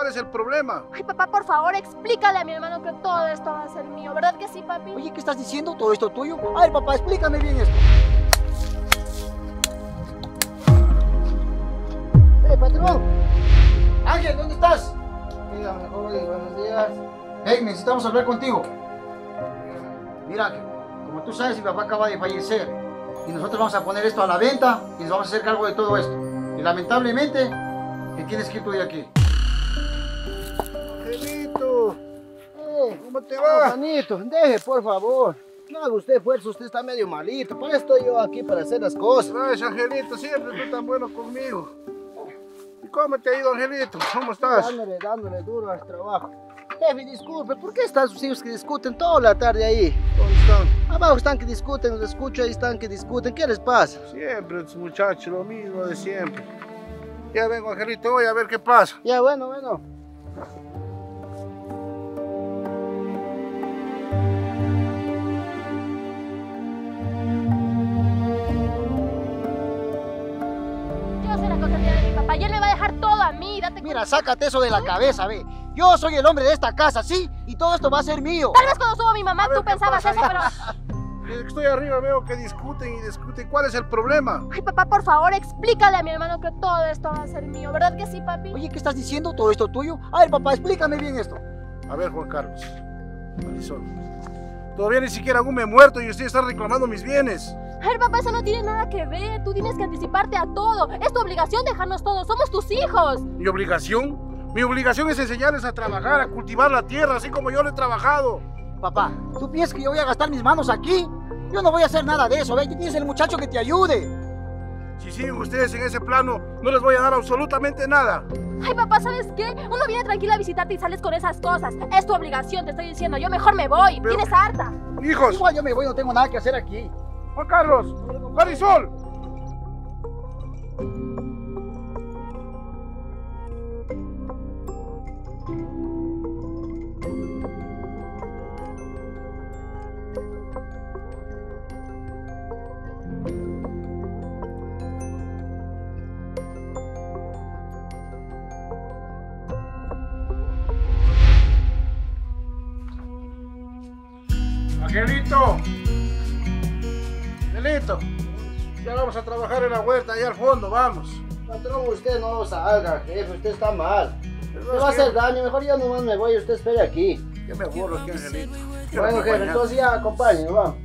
¿cuál es el problema? Ay, papá, por favor, explícale a mi hermano que todo esto va a ser mío. ¿Verdad que sí, papi? Oye, ¿qué estás diciendo? ¿Todo esto tuyo? A ver, papá, explícame bien esto. Patrón. Ángel, ¿dónde estás? Dígame, joven, buenos días. Hey, necesitamos hablar contigo. Mira, Ángel, como tú sabes, mi papá acaba de fallecer y nosotros vamos a poner esto a la venta y nos vamos a hacer cargo de todo esto. Y lamentablemente, te tienes que ir tú de aquí. Angelito, ¿cómo te va? Juanito, deje, por favor. No haga usted fuerza, usted está medio malito. Por eso estoy yo aquí para hacer las cosas. Gracias, Angelito, siempre tú tan bueno conmigo. ¿Y cómo te ha ido, Angelito? ¿Cómo estás? Dándole duro al trabajo. Jefe, disculpe, ¿por qué están sus hijos que discuten toda la tarde ahí? ¿Dónde están? Abajo están que discuten, los escucho, ahí están que discuten. ¿Qué les pasa? Siempre, estos muchachos, lo mismo de siempre. Ya vengo, Angelito, voy a ver qué pasa. Ya, bueno. Yo soy la consentida de mi papá y él me va a dejar todo a mí. Date Mira, cuenta. sácate eso de la cabeza, ve. Yo soy el hombre de esta casa, ¿sí? Y todo esto va a ser mío. Tal vez cuando subo a mi mamá A ver, tú ¿qué pensabas pasa? eso, pero... Desde que estoy arriba veo que discuten y discuten. ¿Cuál es el problema? Ay, papá, por favor, explícale a mi hermano que todo esto va a ser mío. ¿Verdad que sí, papi? Oye, ¿qué estás diciendo? ¿Todo esto tuyo? A ver, papá, explícame bien esto. A ver, Juan Carlos. Marisol. Todavía ni siquiera aún me he muerto y usted está reclamando mis bienes. A ver, papá, eso no tiene nada que ver. Tú tienes que anticiparte a todo. Es tu obligación dejarnos todos. Somos tus hijos. ¿Mi obligación? Mi obligación es enseñarles a trabajar, a cultivar la tierra, así como yo lo he trabajado. Papá, ¿tú piensas que yo voy a gastar mis manos aquí? Yo no voy a hacer nada de eso, ve. Tú tienes el muchacho que te ayude. Si siguen ustedes en ese plano, no les voy a dar absolutamente nada. Ay, papá, ¿sabes qué? Uno viene tranquilo a visitarte y sales con esas cosas. Es tu obligación, te estoy diciendo. Yo mejor me voy. Pero- Tienes harta. Hijos, Igual yo me voy, no tengo nada que hacer aquí. Juan Carlos, Marisol. Angelito. Angelito. Ya vamos a trabajar en la huerta, allá al fondo, vamos. Patrón, usted no salga, jefe, usted está mal. Pero Me es va a que- hacer daño, mejor yo nomás me voy, usted espere aquí. Yo me aburro aquí, Angelito. Bueno, jefe, entonces ya acompáñenos, vamos.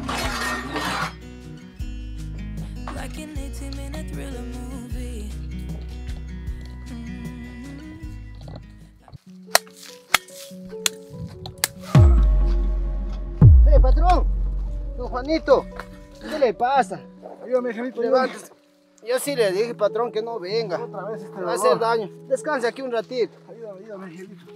Like an 18-minute thriller movie. Patrón, don Juanito, ¿qué le pasa? Ayúdame, Angelito, levántese. Yo sí le dije, patrón, que no venga. Otra vez este Va a hacer daño. Descanse aquí un ratito. Ayúdame, Angelito.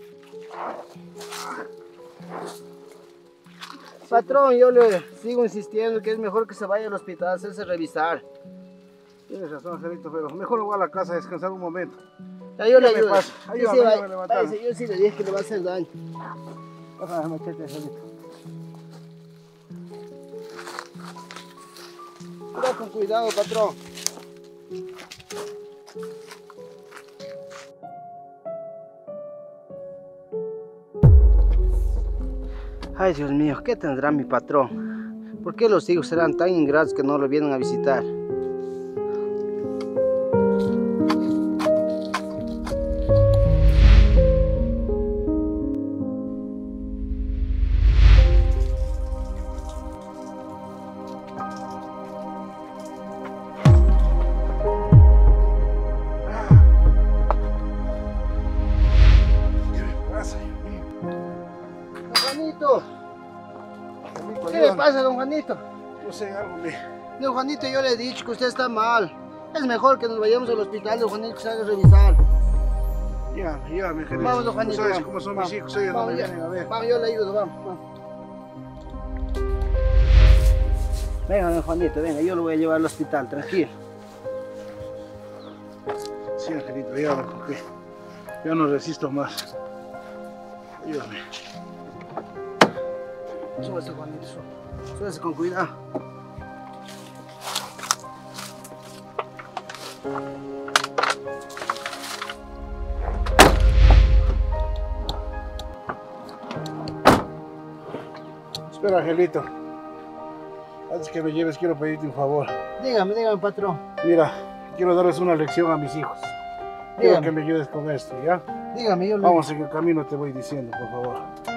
Patrón, yo le sigo insistiendo que es mejor que se vaya al hospital a hacerse revisar. Tienes razón, Angelito, pero mejor me voy a la casa a descansar un momento. Ya yo le ¿Qué me ayudo. pasa? Sí, Ayúdame, sí, ayúdame a levantarme. váyase, yo sí le dije que le va a hacer daño. Pásame el machete, Angelito. Cuidado con cuidado, patrón. Ay, Dios mío, ¿qué tendrá mi patrón? ¿Por qué los hijos serán tan ingratos que no lo vienen a visitar? ¿Qué me pasa? Don Juanito, Angelito, ¿qué le ayúdame. pasa, don Juanito? No sé, algo me... Don Juanito, yo le he dicho que usted está mal. Es mejor que nos vayamos al hospital, don Juanito, que se haga revisar. Llévame, Angelito. Vamos, don Juanito. Tú sabes vamos, cómo son vamos, mis hijos, ellos no vamos, me ya. vienen a ver. Vamos, yo le ayudo, vamos. Venga, don Juanito, venga, yo lo voy a llevar al hospital, tranquilo. Sí, Angelito, ayúdame, porque yo no resisto más. Ayúdame. Súbase, Juanito, súbase con cuidado. Espera, Angelito. Antes que me lleves, quiero pedirte un favor. Dígame, patrón. Mira, quiero darles una lección a mis hijos. Quiero Dígame. que me ayudes con esto, ¿ya? Dígame, yo le... Vamos en el camino, te voy diciendo, por favor.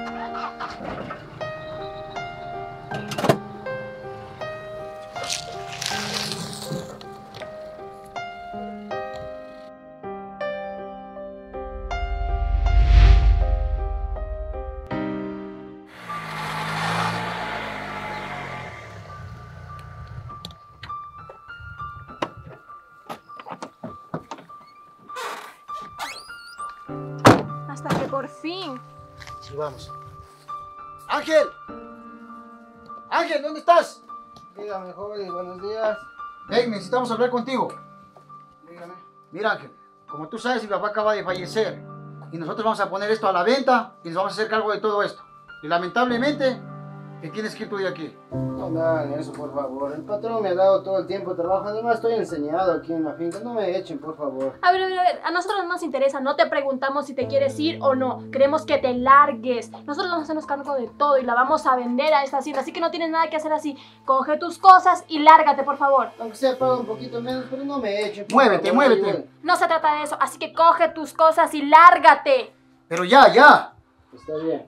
Hasta que por fin. Sí, vamos. ¡Ángel! ¡Ángel, ¿dónde estás? Dígame, joven, buenos días. Ven, necesitamos hablar contigo. Dígame. Mira, Ángel, como tú sabes, mi papá acaba de fallecer. Y nosotros vamos a poner esto a la venta y nos vamos a hacer cargo de todo esto. Y lamentablemente, te tienes que ir tú de aquí. No me hagan eso, por favor. El patrón me ha dado todo el tiempo de trabajo. Además, estoy enseñado aquí en la finca. No me echen, por favor. A ver, a nosotros no nos interesa, no te preguntamos si te quieres ir o no. Queremos que te largues. Nosotros vamos a hacernos cargo de todo y la vamos a vender a esta hacienda, así que no tienes nada que hacer así. Coge tus cosas y lárgate, por favor. Aunque sea paga un poquito menos, pero no me echen. por Muévete, favor, muévete. ayúdenme. No se trata de eso, así que coge tus cosas y lárgate. Pero ya, ya. Está bien.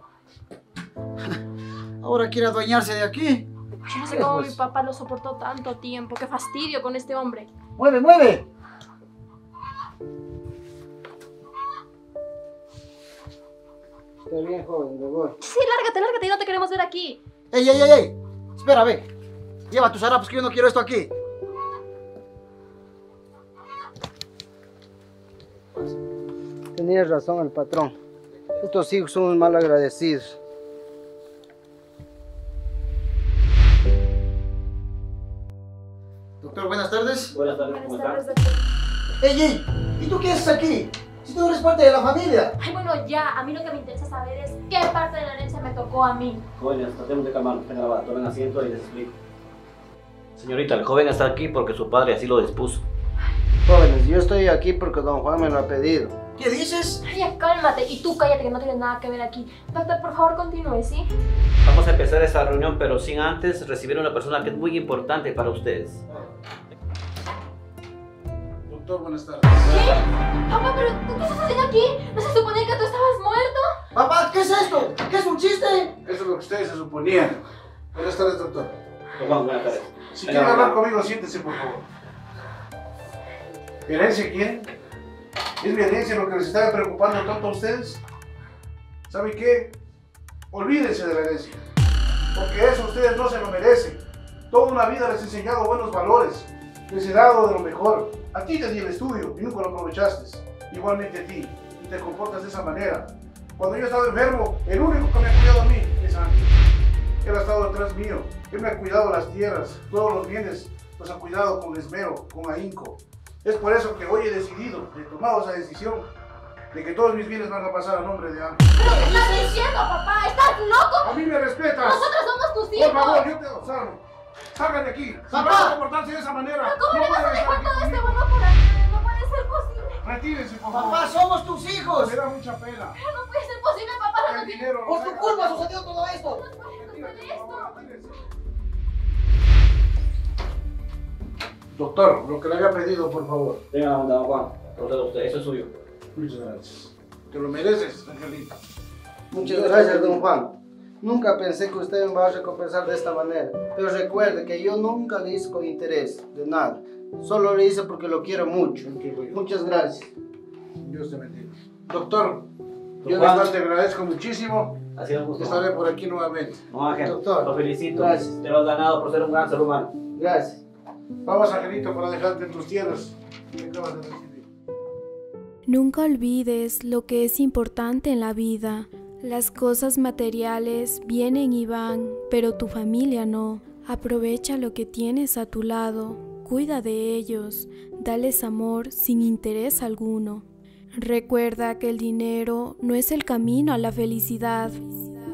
Ahora quiere adueñarse de aquí. Yo no sé cómo Pues. mi papá lo soportó tanto tiempo. Qué fastidio con este hombre. ¡Mueve, mueve! Está bien, joven, me voy. Sí, lárgate y no te queremos ver aquí. ¡Ey, ey, ey, ey! Espera, ve. Lleva tus harapos que yo no quiero esto aquí. Tenía razón el patrón. Estos hijos son unos mal agradecidos. Doctor, buenas tardes. Buenas tardes, ¿cómo están? ¡Ey, ey! ¿Y tú qué haces aquí? Si tú eres parte de la familia. Ay, bueno, ya. A mí lo que me interesa saber es qué parte de la herencia me tocó a mí. Jóvenes, tratemos de calmarnos. Venga, va, tomen asiento y les explico. Señorita, el joven está aquí porque su padre así lo dispuso. Jóvenes, yo estoy aquí porque don Juan me lo ha pedido. ¿Qué dices? Ay, ya, cálmate. Y tú cállate que no tienes nada que ver aquí. Doctor, por favor, continúe, ¿sí? Vamos a empezar esta reunión, pero sin antes recibir a una persona que es muy importante para ustedes. Doctor, buenas tardes. ¿Qué? Papá, pero ¿tú qué estás haciendo aquí? ¿No se suponía que tú estabas muerto? Papá, ¿qué es esto? ¿Qué es un chiste? Eso es lo que ustedes se suponían. Buenas tardes, doctor. Don Juan, buenas tardes. Si Venga, quieren va, hablar va. conmigo, siéntese, por favor. ¿Herencia quieren? ¿Es mi herencia lo que les está preocupando tanto a ustedes? ¿Saben qué? Olvídense de la herencia. Porque eso ustedes no se lo merecen. Toda una vida les he enseñado buenos valores. Les he dado de lo mejor. A ti te di el estudio y nunca lo aprovechaste. Igualmente a ti. Y te comportas de esa manera. Cuando yo he estado enfermo, el único que me ha cuidado a mí es Ángel. Él ha estado detrás mío. Él me ha cuidado las tierras, todos los bienes los ha cuidado con esmero, con ahínco. Es por eso que hoy he decidido, he tomado esa decisión, de que todos mis bienes van a pasar a nombre de Ángel. ¿Pero qué estás diciendo, papá? ¿Estás loco? A mí me respetas. Nosotros somos tus hijos. Por favor, yo te observo. Salgan de aquí. Si Papá. van a comportarse de esa manera, ¿Cómo le vas a pueden estar dejar aquí todo este conmigo. bono por aquí? No puede ser posible. Retírense, por favor. Papá, somos tus hijos. Me da mucha pena. Pero no puede ser posible, papá. El No dinero lo Por tu sacan. culpa sucedió todo esto. puede Retírate, ser por favor, esto. retírense. Doctor, lo que le había pedido, por favor. Venga, don Juan, proceda usted, eso es suyo. Muchas gracias. Te lo mereces, Angelito. Muchas gracias, don Juan. Nunca pensé que usted me va a recompensar de esta manera. Pero recuerde que yo nunca le hice con interés de nada. Solo le hice porque lo quiero mucho. Muchas gracias. Dios te bendiga. Doctor, yo de Juan. verdad te agradezco muchísimo. Ha sido un gusto. Estaré por aquí nuevamente. No, Ángel, Doctor. lo felicito. Gracias. Te lo has ganado por ser un gran ser humano. Gracias. Vamos, Angelito, para dejarte en tus tierras. Que acabas de recibir. Nunca olvides lo que es importante en la vida. Las cosas materiales vienen y van, pero tu familia no. Aprovecha lo que tienes a tu lado, cuida de ellos, dales amor sin interés alguno. Recuerda que el dinero no es el camino a la felicidad.